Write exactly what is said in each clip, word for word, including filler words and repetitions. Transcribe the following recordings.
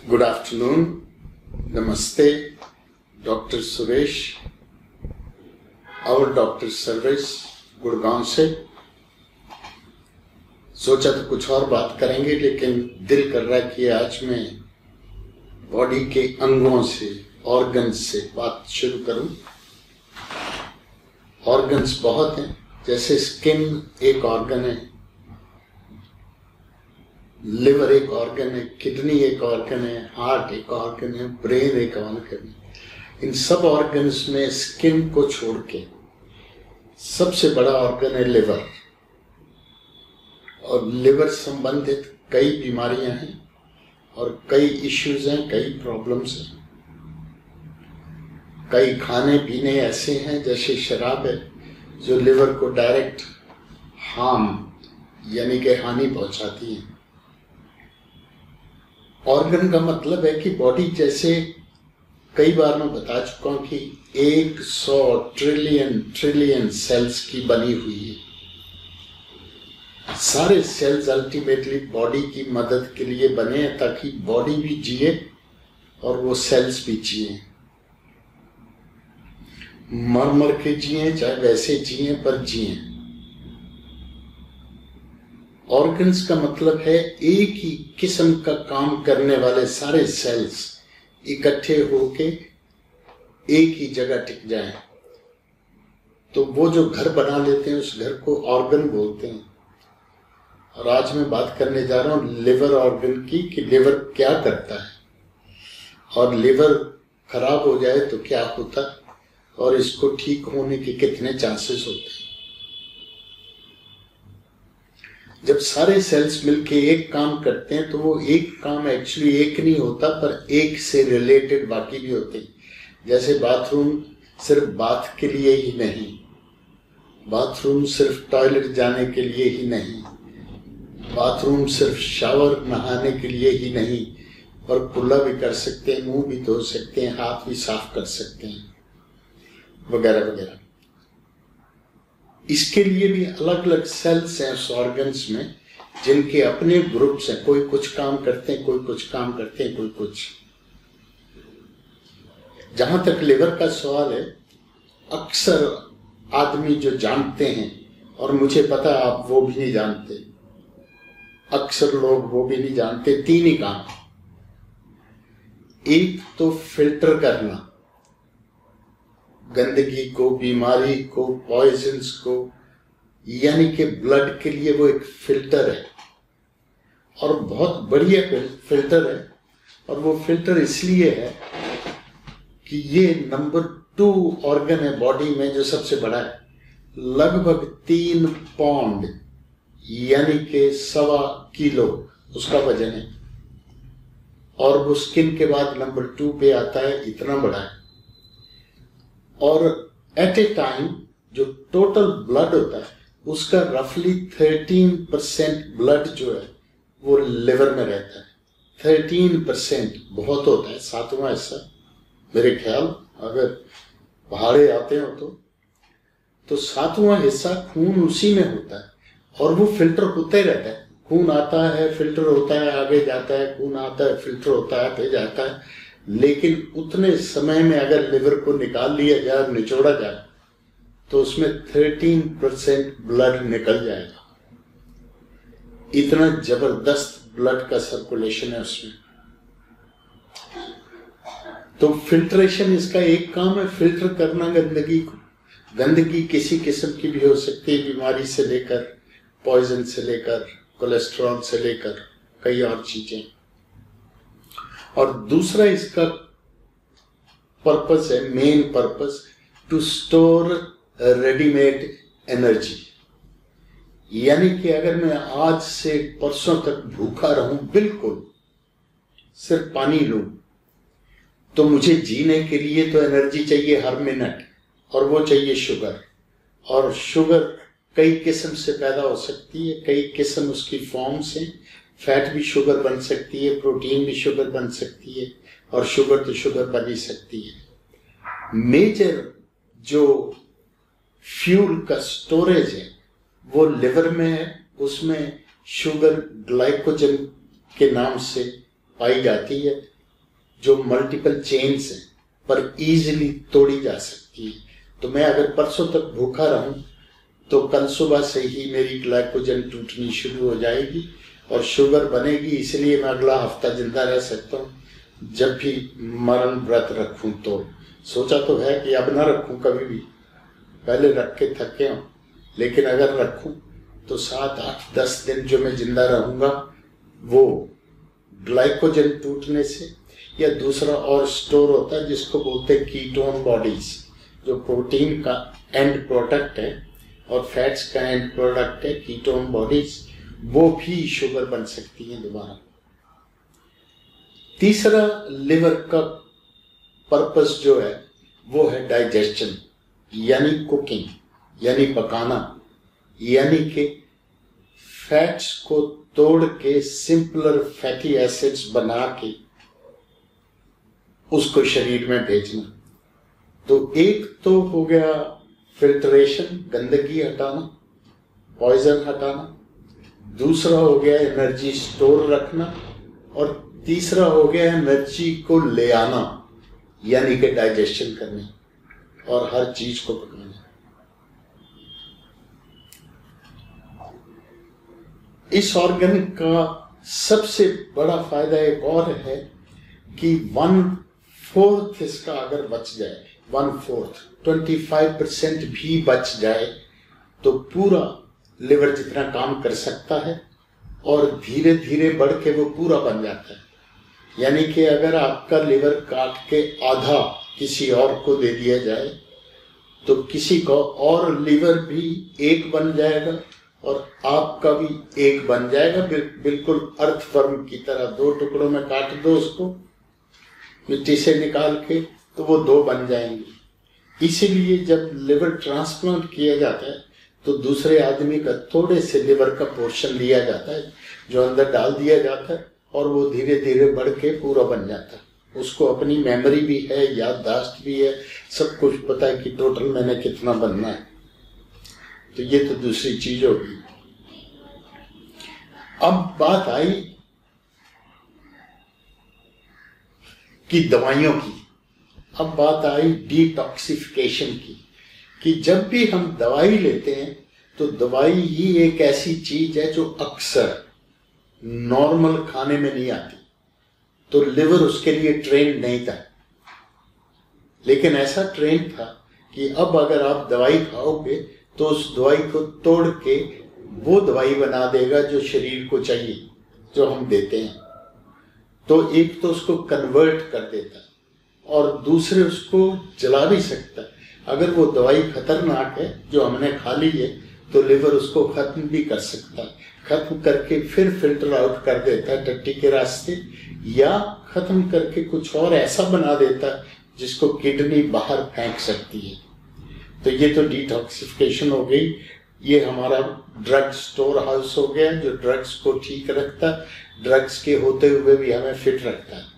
Good afternoon, नमस्ते। Doctor Suresh, और doctor service Gurgaon से। सोचा तो कुछ और बात करेंगे, लेकिन दिल कर रहा है कि आज मैं बॉडी के अंगों से, ऑर्गन्स से बात शुरू करूं। ऑर्गन्स बहुत हैं, जैसे स्किन एक ऑर्गन है, लिवर एक ऑर्गन है, किडनी एक ऑर्गन है, हार्ट एक ऑर्गन है, ब्रेन एक ऑर्गन है। इन सब ऑर्गन्स में स्किन को छोड़ के सबसे बड़ा ऑर्गन है लिवर। और लिवर संबंधित कई बीमारियां हैं और कई इश्यूज हैं, कई प्रॉब्लम्स हैं। कई खाने पीने ऐसे हैं, जैसे शराब है, जो लिवर को डायरेक्ट हार्म यानी कि हानि पहुंचाती है। ऑर्गन का मतलब है कि बॉडी, जैसे कई बार मैं बता चुका हूं कि एक सौ ट्रिलियन ट्रिलियन सेल्स की बनी हुई है। सारे सेल्स अल्टीमेटली बॉडी की मदद के लिए बने हैं, ताकि बॉडी भी जिए और वो सेल्स भी जिए, मर मर के जिए, चाहे वैसे जिए पर जिए। ऑर्गन्स का मतलब है एक ही किस्म का काम करने वाले सारे सेल्स इकट्ठे होके एक ही जगह टिक जाएं, तो वो जो घर बना लेते हैं उस घर को ऑर्गन बोलते हैं। और आज मैं बात करने जा रहा हूं लिवर ऑर्गन की, कि लिवर क्या करता है और लिवर खराब हो जाए तो क्या होता है और इसको ठीक होने के कितने चांसेस होते हैं। जब सारे सेल्स मिलके एक काम करते हैं तो वो एक काम एक्चुअली एक नहीं होता, पर एक से रिलेटेड बाकी भी होते हैं। जैसे बाथरूम सिर्फ बाथ के लिए ही नहीं, बाथरूम सिर्फ टॉयलेट जाने के लिए ही नहीं, बाथरूम सिर्फ शावर नहाने के लिए ही नहीं, और कुल्ला भी कर सकते हैं, मुंह भी धो सकते हैं, हाथ भी साफ कर सकते हैं, वगैरह वगैरह। इसके लिए भी अलग अलग सेल्स हैं उस ऑर्गन्स में, जिनके अपने ग्रुप्स हैं। कोई कुछ काम करते हैं, कोई कुछ काम करते हैं, कोई कुछ। जहां तक लिवर का सवाल है, अक्सर आदमी जो जानते हैं, और मुझे पता है आप वो भी नहीं जानते, अक्सर लोग वो भी नहीं जानते, तीन ही काम। एक तो फिल्टर करना, गंदगी को, बीमारी को, पॉइजन्स को, यानी कि ब्लड के लिए वो एक फिल्टर है, और बहुत बढ़िया फिल्टर है। और वो फिल्टर इसलिए है कि ये नंबर टू ऑर्गन है बॉडी में, जो सबसे बड़ा है। लगभग तीन पाउंड यानी कि सवा किलो उसका वजन है, और वो स्किन के बाद नंबर टू पे आता है, इतना बड़ा है। और एट ए टाइम जो टोटल ब्लड होता है उसका रफली थर्टीन परसेंट ब्लड जो है वो लिवर में रहता है। थर्टीन परसेंट बहुत होता है, सातवां हिस्सा मेरे ख्याल, अगर पहाड़े आते हो तो तो सातवां हिस्सा खून उसी में होता है, और वो फिल्टर होता ही रहता है। खून आता है, फिल्टर होता है, आगे जाता है, खून आता है, फिल्टर होता है, फिर जाता है। लेकिन उतने समय में अगर लिवर को निकाल लिया जाए, निचोड़ा जाए, तो उसमें थर्टीन परसेंट ब्लड निकल जाएगा। इतना जबरदस्त ब्लड का सर्कुलेशन है उसमें। तो फिल्ट्रेशन इसका एक काम है, फिल्टर करना गंदगी को। गंदगी किसी किस्म की भी हो सकती है, बीमारी से लेकर, पॉइजन से लेकर, कोलेस्ट्रॉल से लेकर कई और चीजें। और दूसरा इसका पर्पस है, main purpose, to store readymade energy. यानी कि अगर मैं आज से परसों तक भूखा रहूं, बिल्कुल सिर्फ पानी लूं, तो मुझे जीने के लिए तो एनर्जी चाहिए हर मिनट, और वो चाहिए शुगर। और शुगर कई किस्म से पैदा हो सकती है, कई किस्म उसकी फॉर्म्स हैं। फैट भी शुगर बन सकती है, प्रोटीन भी शुगर बन सकती है, और शुगर तो शुगर बन ही सकती है। मेजर जो फ्यूल का स्टोरेज है वो लिवर में है। उसमें शुगर ग्लाइकोजन के नाम से पाई जाती है, जो मल्टीपल चेन्स हैं पर इजीली तोड़ी जा सकती है। तो मैं अगर परसों तक भूखा रहूं तो कल सुबह से ही मेरी ग्लाइकोजन टूटनी शुरू हो जाएगी और शुगर बनेगी, इसलिए मैं अगला हफ्ता जिंदा रह सकता हूँ। जब भी मरण व्रत रखूं तो सोचा तो है कि अब ना रखूं कभी भी, पहले रख के थके हूं, लेकिन अगर रखूं तो सात आठ दस दिन जो मैं जिंदा रहूंगा वो ग्लाइकोजन टूटने से, या दूसरा और स्टोर होता है जिसको बोलते हैं कीटोन बॉडीज, जो प्रोटीन का एंड प्रोडक्ट है और फैट्स का एंड प्रोडक्ट है कीटोन बॉडीज, वो भी शुगर बन सकती है दोबारा। तीसरा लिवर का पर्पस जो है वो है डाइजेशन, यानी कुकिंग, यानी पकाना, यानी कि फैट्स को तोड़ के सिंपलर फैटी एसिड्स बना के उसको शरीर में भेजना। तो एक तो हो गया फिल्ट्रेशन, गंदगी हटाना, पॉइजन हटाना, दूसरा हो गया एनर्जी स्टोर रखना, और तीसरा हो गया एनर्जी को ले आना, यानी कि डाइजेशन करने और हर चीज को पकाना। इस ऑर्गन का सबसे बड़ा फायदा एक और है कि वन फोर्थ इसका अगर बच जाए, one fourth twenty five percent भी बच जाए तो पूरा लिवर जितना काम कर सकता है और धीरे धीरे बढ़ के वो पूरा बन जाता है। यानी कि अगर आपका लिवर काट के आधा किसी और को दे दिया जाए तो किसी को और लिवर भी एक बन जाएगा और आपका भी एक बन जाएगा, बिल्कुल अर्थवर्म की तरह। दो टुकड़ों में काट दो उसको मिट्टी से निकाल के तो वो दो बन जाएंगे। इसीलिए जब लिवर ट्रांसप्लांट किया जाता है तो दूसरे आदमी का थोड़े से लिवर का पोर्शन लिया जाता है जो अंदर डाल दिया जाता है और वो धीरे धीरे बढ़ के पूरा बन जाता है। उसको अपनी मेमोरी भी है, याददाश्त भी है, सब कुछ पता है कि टोटल मैंने कितना बनना है। तो ये तो दूसरी चीज होगी। अब बात आई कि दवाइयों की, अब बात आई डिटॉक्सिफिकेशन की, कि जब भी हम दवाई लेते हैं तो दवाई ही एक ऐसी चीज है जो अक्सर नॉर्मल खाने में नहीं आती। तो लिवर उसके लिए ट्रेन नहीं था, लेकिन ऐसा ट्रेन था कि अब अगर आप दवाई खाओगे तो उस दवाई को तोड़ के वो दवाई बना देगा जो शरीर को चाहिए, जो हम देते हैं। तो एक तो उसको कन्वर्ट कर देता है और दूसरे उसको जला भी सकता है। अगर वो दवाई खतरनाक है जो हमने खा ली है तो लिवर उसको खत्म भी कर सकता है, खत्म करके फिर फिल्टर आउट कर देता है टट्टी के रास्ते, या खत्म करके कुछ और ऐसा बना देता है जिसको किडनी बाहर फेंक सकती है। तो ये तो डिटॉक्सिफिकेशन हो गई। ये हमारा ड्रग स्टोर हाउस हो गया जो ड्रग्स को ठीक रखता है, ड्रग्स के होते हुए भी हमें फिट रखता है।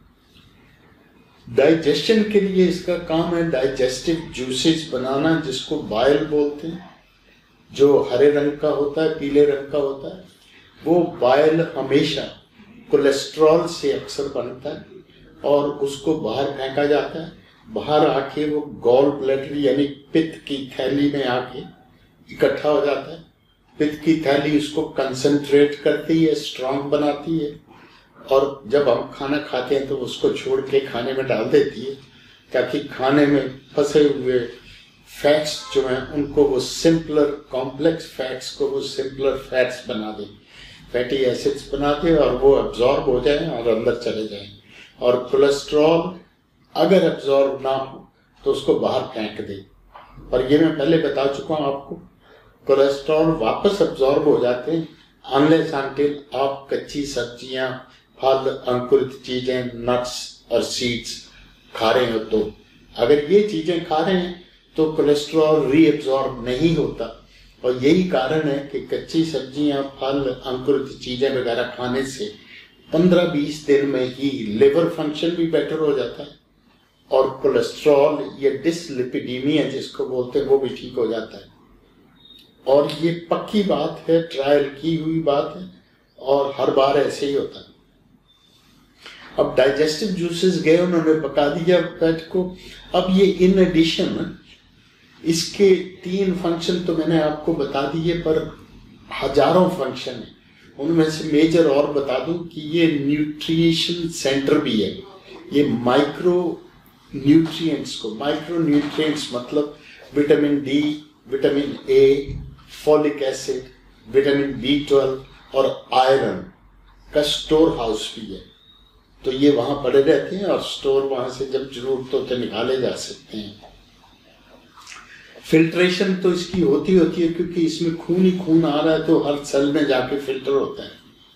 डाइजेशन के लिए इसका काम है डाइजेस्टिव जूसेस बनाना, जिसको बाइल बोलते हैं, जो हरे रंग का होता है, पीले रंग का होता है। वो बाइल हमेशा कोलेस्ट्रॉल से अक्सर बनता है और उसको बाहर फेंका जाता है। बाहर आके वो गॉल ब्लैडर यानी पित्त की थैली में आके इकट्ठा हो जाता है। पित्त की थैली उसको कंसंट्रेट करती है, स्ट्रांग बनाती है, और जब हम खाना खाते हैं तो उसको छोड़ के खाने में डाल देती है ताकि खाने में फंसे हुए फैट्स जो हैं उनको वो सिंपलर, कॉम्प्लेक्स फैट्स को वो सिंपलर फैट्स बना दे, फैटी एसिड्स बना दे और वो एब्जॉर्ब हो जाए और अंदर चले जाए। और कोलेस्ट्रॉल अगर एब्जॉर्ब ना हो तो उसको बाहर फेंक दे। और ये मैं पहले बता चुका हूं आपको, कोलेस्ट्रॉल वापस एब्जॉर्ब हो जाते हैं अनलेस अनटिल आप कच्ची सब्जियां, फल, अंकुरित चीजें, नट्स और सीड्स खा रहे हो। तो अगर ये चीजें खा रहे हैं तो कोलेस्ट्रॉल रीअब्जॉर्ब नहीं होता, और यही कारण है कि कच्ची सब्जियां, फल, अंकुरित चीजें वगैरह खाने से पंद्रह बीस दिन में ही लिवर फंक्शन भी बेटर हो जाता है और कोलेस्ट्रॉल या डिसलिपिडीमिया जिसको बोलते हैं वो भी ठीक हो जाता है। और ये पक्की बात है, ट्रायल की हुई बात है, और हर बार ऐसे ही होता है। अब डाइजेस्टिव जूसेस गए, उन्होंने पका दिया फैट को। अब ये इन एडिशन इसके तीन फंक्शन तो मैंने आपको बता दिए, पर हजारों फंक्शन है। उनमें से मेजर और बता दूं कि ये न्यूट्रिशन सेंटर भी है। ये माइक्रो न्यूट्रिएंट्स को, माइक्रो न्यूट्रिएंट्स मतलब vitamin D, vitamin A, folic acid, vitamin B twelve और आयरन का स्टोर हाउस भी है। तो ये वहां पड़े रहते हैं और स्टोर वहां से जब जरूरत हो तो निकाले जा सकते हैं। फिल्ट्रेशन तो इसकी होती होती है, क्योंकि इसमें खून ही खून आ रहा है तो हर सेल में जाके फिल्टर होता है।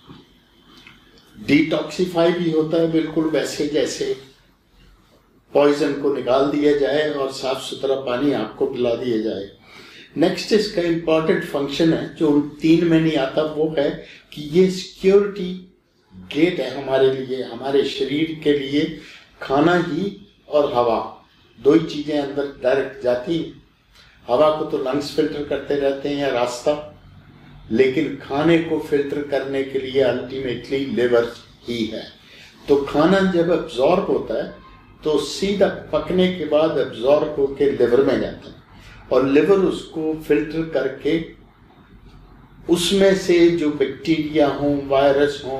डिटॉक्सिफाई भी होता है, बिल्कुल वैसे जैसे पॉइजन को निकाल दिया जाए और साफ सुथरा पानी आपको पिला दिया जाए। नेक्स्ट इसका इंपॉर्टेंट फंक्शन है जो उन तीन में नहीं आता, वो है कि ये सिक्योरिटी गेट है हमारे लिए, हमारे शरीर के लिए। खाना ही और हवा दो ही चीजें अंदर डायरेक्ट जाती हैं। हवा को तो लंग्स फिल्टर करते रहते हैं या रास्ता, लेकिन खाने को फिल्टर करने के लिए अल्टीमेटली लिवर ही है। तो खाना जब एब्जॉर्ब होता है तो सीधा पकने के बाद एब्जॉर्ब होकर लिवर में जाता है और लिवर उसको फिल्टर करके उसमें से जो बैक्टीरिया हो, वायरस हो,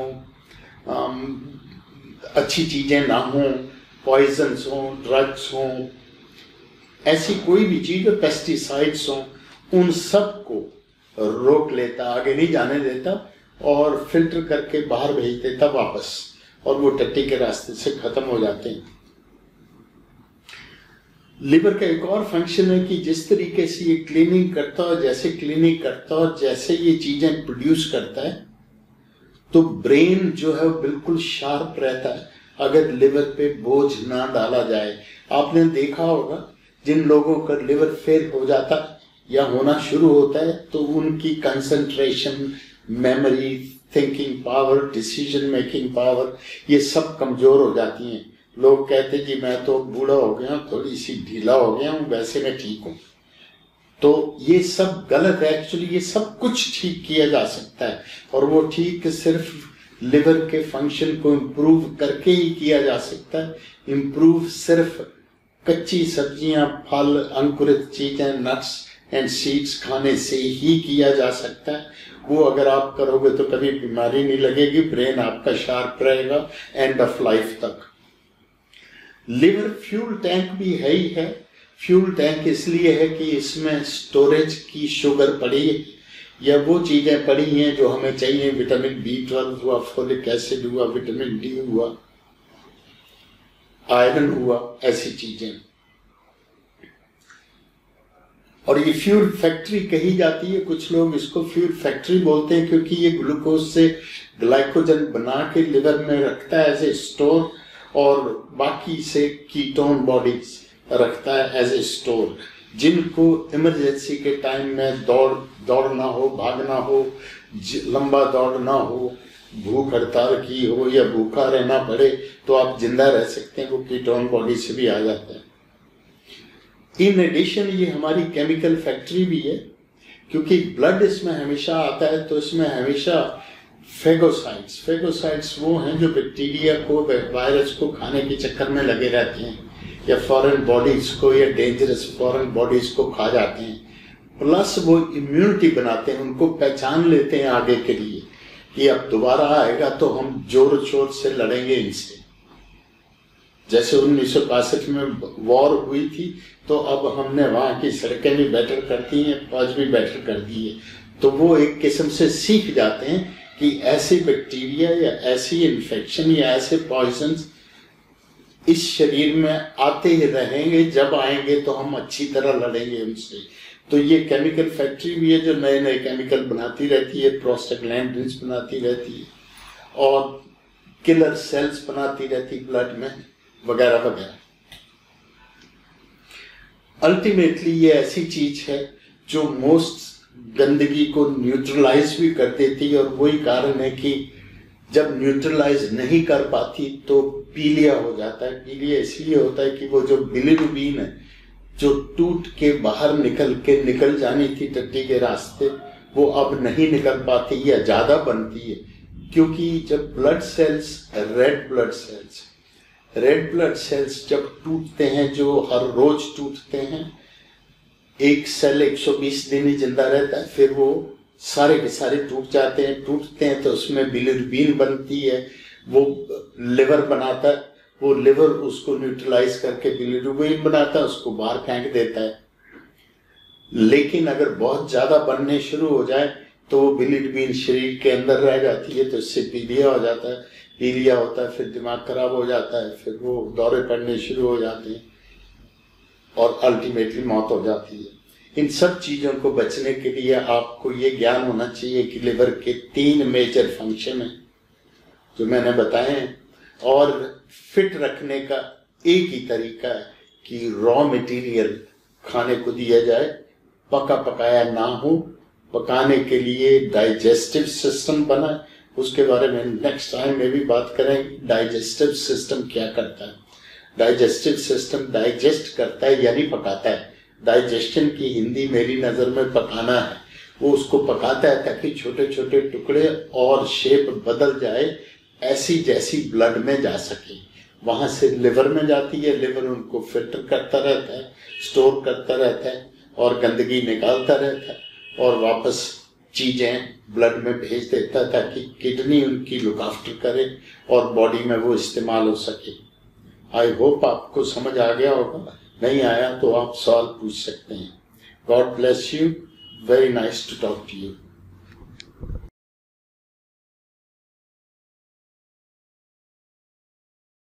अच्छी चीजें ना हो, पॉइजन्स हो, ड्रग्स हो, ऐसी कोई भी चीज, पेस्टिसाइड्स हो, उन सब को रोक लेता, आगे नहीं जाने देता और फिल्टर करके बाहर भेज देता वापस, और वो टट्टी के रास्ते से खत्म हो जाते हैं। लिवर का एक और फंक्शन है कि जिस तरीके से ये क्लीनिंग करता है, जैसे क्लीनिंग करता है, जैसे ये चीजें प्रोड्यूस करता है, तो ब्रेन जो है वो बिल्कुल शार्प रहता है अगर लिवर पे बोझ ना डाला जाए। आपने देखा होगा जिन लोगों का लिवर फेल हो जाता है या होना शुरू होता है तो उनकी concentration, memory, thinking power, decision making power, ये सब कमजोर हो जाती हैं। लोग कहते जी मैं तो बूढ़ा हो गया हूं, थोड़ी सी ढीला हो गया हूं, वैसे मैं ठीक हूं। तो ये सब गलत है। एक्चुअली ये सब कुछ ठीक किया जा सकता है और वो ठीक सिर्फ लिवर के फंक्शन को इम्प्रूव करके ही किया जा सकता है। इम्प्रूव सिर्फ कच्ची सब्जियां, फल, अंकुरित चीजें, नट्स एंड सीड्स खाने से ही किया जा सकता है। वो अगर आप करोगे तो कभी बीमारी नहीं लगेगी, ब्रेन आपका शार्प रहेगा एंड ऑफ लाइफ तक। लिवर फ्यूल टैंक भी है ही है। फ्यूल टैंक इसलिए है कि इसमें स्टोरेज की शुगर पड़ी है या वो चीजें पड़ी हैं जो हमें चाहिए। विटामिन बी ट्वेल्व हुआ, फोलिक एसिड हुआ, विटामिन डी हुआ, आयरन हुआ, ऐसी चीजें। और ये फ्यूल फैक्ट्री कही जाती है, कुछ लोग इसको फ्यूल फैक्ट्री बोलते हैं क्योंकि ये ग्लूकोज से ग्लाइकोजन बना के लिवर में रखता है एज ए स्टोर और बाकी से कीटोन बॉडीज रखता है एज ए स्टोर। जिनको इमरजेंसी के टाइम में दौड़ दौड़ना हो, भागना हो, लंबा दौड़ना हो, भूख हड़ताल की हो या भूखा रहना पड़े तो आप जिंदा रह सकते हैं, वो कीटोन बॉडी से भी आ जाता है। इन एडिशन ये हमारी केमिकल फैक्ट्री भी है क्योंकि ब्लड इसमें हमेशा आता है, तो इसमें हमेशा फेगोसाइट्स फेगोसाइट्स वो हैं जो बैक्टीरिया को, वायरस को खाने के चक्कर में लगे रहते हैं या फॉरेन बॉडीज को या डेंजरस फॉरेन बॉडीज को खा जाते हैं। प्लस वो इम्यूनिटी बनाते हैं, उनको पहचान लेते हैं आगे के लिए कि अब दोबारा आएगा तो हम जोर शोर से लड़ेंगे इनसे। जैसे उन्नीस सौ बासठ में वॉर हुई थी तो अब हमने वहां की सड़कें भी बेटर कर दी हैं, फौज भी बेटर कर दी है। तो वो एक किस्म से सीख जाते हैं कि ऐसे बैक्टीरिया या ऐसी इन्फेक्शन या ऐसे पॉइजन्स इस शरीर में आते ही रहेंगे, जब आएंगे तो हम अच्छी तरह लड़ेंगे उनसे। तो ये केमिकल फैक्ट्री भी है जो नए नए केमिकल बनाती रहती है, प्रोस्टाग्लैंडिन्स बनाती रहती है और किलर सेल्स बनाती रहती ब्लड में वगैरह वगैरह। अल्टीमेटली ये ऐसी चीज है जो मोस्ट गंदगी को न्यूट्रलाइज भी कर देती है और वही कारण है कि जब न्यूट्रलाइज नहीं कर पाती तो पीलिया हो जाता है। पीलिया इसलिए होता है कि वो जो बिलिरुबिन है जो टूट के बाहर निकल के निकल जानी थी टट्टी के रास्ते, वो अब नहीं निकल पाती या ज्यादा बनती है क्योंकि जब blood cells, red blood cells red blood cells जब टूटते हैं, जो हर रोज टूटते हैं, एक सेल एक सौ बीस दिन ही जिंदा रहता है, फिर वो सारे के सारे टूट जाते हैं। टूटते हैं तो उसमें बिलिरुबिन बनती है, वो लिवर बनाता है, वो लिवर उसको न्यूट्रलाइज करके बिलिरुबिन बनाता है, उसको बाहर फेंक देता है। लेकिन अगर बहुत ज्यादा बनने शुरू हो जाए तो वो बिलिरुबिन शरीर के अंदर रह जाती है, तो इससे पीलिया हो जाता है, पीलिया होता है, फिर दिमाग खराब हो जाता है, फिर वो दौरे पड़ने शुरू हो जाते हैं और अल्टीमेटली मौत हो जाती है। इन सब चीजों को बचने के लिए आपको ये ज्ञान होना चाहिए कि लिवर के तीन मेजर फंक्शन हैं जो मैंने बताए हैं, और फिट रखने का एक ही तरीका है कि रॉ मटेरियल खाने को दिया जाए, पका पकाया ना हो। पकाने के लिए डाइजेस्टिव सिस्टम बना, उसके बारे में नेक्स्ट टाइम में भी बात करेंगे। डाइजेस्टिव सिस्टम क्या करता है? डाइजेस्टिव सिस्टम डाइजेस्ट करता है यानी पकाता है। डाइजेशन की हिंदी मेरी नजर में पकाना है। वो उसको पकाता है ताकि छोटे छोटे टुकड़े और शेप बदल जाए, ऐसी जैसी ब्लड में जा सके। वहां से लिवर में जाती है, लिवर उनको फिल्टर करता रहता है, स्टोर करता रहता है और गंदगी निकालता रहता है और वापस चीजें ब्लड में भेज देता है ताकि किडनी उनकी लुक आफ्टर करे और बॉडी में वो इस्तेमाल हो सके। आई होप आपको समझ आ गया होगा, नहीं आया तो आप सवाल पूछ सकते हैं। God bless you, very nice to talk to you.